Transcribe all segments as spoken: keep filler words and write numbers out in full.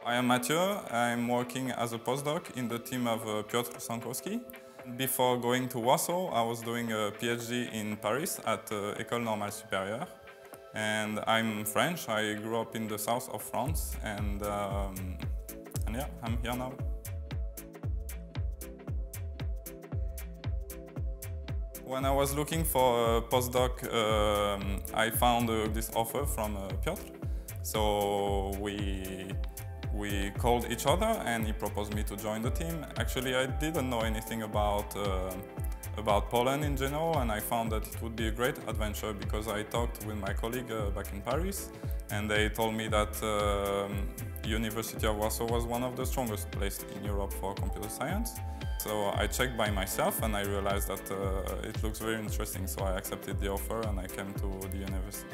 I am Mathieu. I'm working as a postdoc in the team of uh, Warszawski. Before going to Warsaw, I was doing a PhD in Paris at uh, École Normale Supérieure. And I'm French. I grew up in the south of France, and, um, and yeah, I'm here now. When I was looking for a postdoc, um, I found uh, this offer from uh, Piotr. So we, we called each other and he proposed me to join the team. Actually, I didn't know anything about, uh, about Poland in general, and I found that it would be a great adventure because I talked with my colleague uh, back in Paris, and they told me that um, University of Warsaw was one of the strongest places in Europe for computer science. So I checked by myself and I realized that uh, it looks very interesting, so I accepted the offer and I came to the university.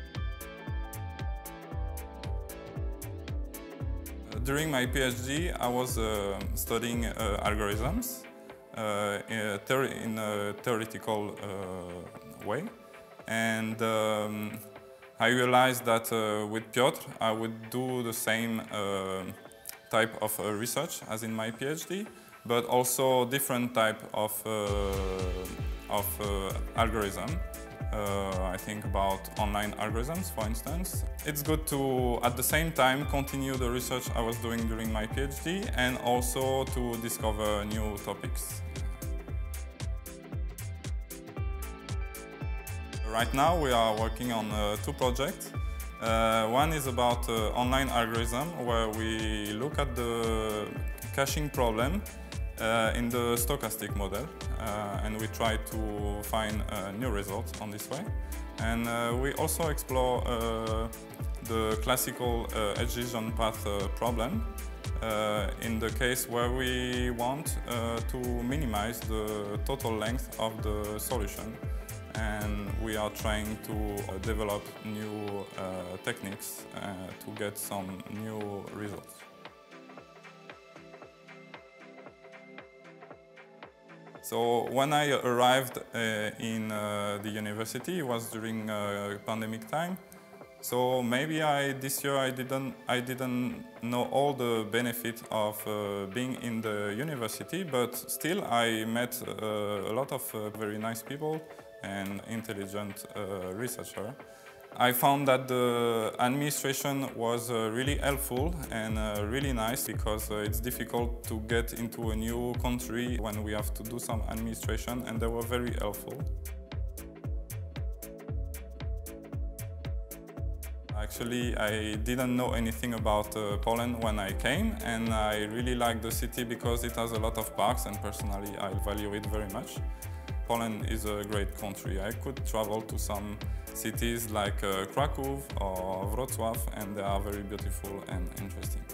During my PhD, I was uh, studying uh, algorithms uh, in, a in a theoretical uh, way, and um, I realized that uh, with Piotr I would do the same uh, type of uh, research as in my PhD, but also different type of, uh, of uh, algorithm. Uh, I think about online algorithms, for instance. It's good to, at the same time, continue the research I was doing during my PhD and also to discover new topics. Right now we are working on uh, two projects. Uh, one is about uh, online algorithm, where we look at the caching problem Uh, in the stochastic model, uh, and we try to find uh, new results on this way. And uh, we also explore uh, the classical uh, adhesion path uh, problem uh, in the case where we want uh, to minimize the total length of the solution. And we are trying to uh, develop new uh, techniques uh, to get some new results. So when I arrived uh, in uh, the university, it was during uh, pandemic time. So maybe I, this year I didn't, I didn't know all the benefit of uh, being in the university, but still I met uh, a lot of uh, very nice people and intelligent uh, researchers. I found that the administration was uh, really helpful and uh, really nice, because uh, it's difficult to get into a new country when we have to do some administration, and they were very helpful. Actually, I didn't know anything about uh, Poland when I came, and I really like the city because it has a lot of parks, and personally I value it very much. Poland is a great country. I could travel to some cities like uh, Kraków or Wrocław, and they are very beautiful and interesting.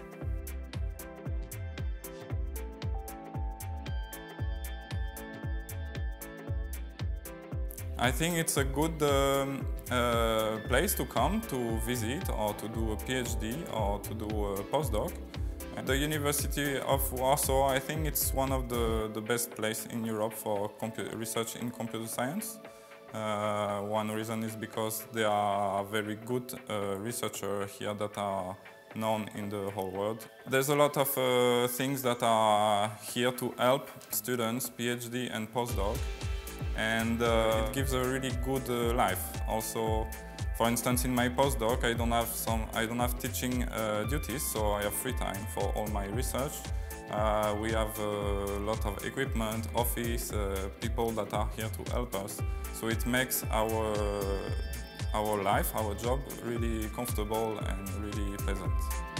I think it's a good um, uh, place to come to visit or to do a PhD or to do a postdoc. The University of Warsaw, I think it's one of the, the best places in Europe for research in computer science. Uh, one reason is because there are very good uh, researchers here that are known in the whole world. There's a lot of uh, things that are here to help students, PhD and postdoc, and uh, it gives a really good uh, life. Also, for instance, in my postdoc, I don't have some, I don't have teaching uh, duties, so I have free time for all my research. Uh, we have a lot of equipment, office, uh, people that are here to help us. So it makes our, our life, our job really comfortable and really pleasant.